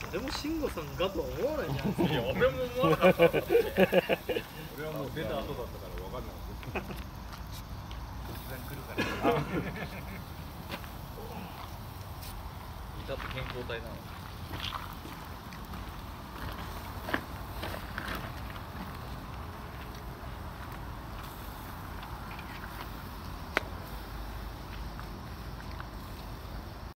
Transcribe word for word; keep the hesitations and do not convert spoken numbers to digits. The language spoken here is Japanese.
誰も慎吾さんがとは思わないじゃないですか。 いや、俺も思わなかった。俺はもう出た後だったから分かんなかった。突然来るから。いたって健康体なの。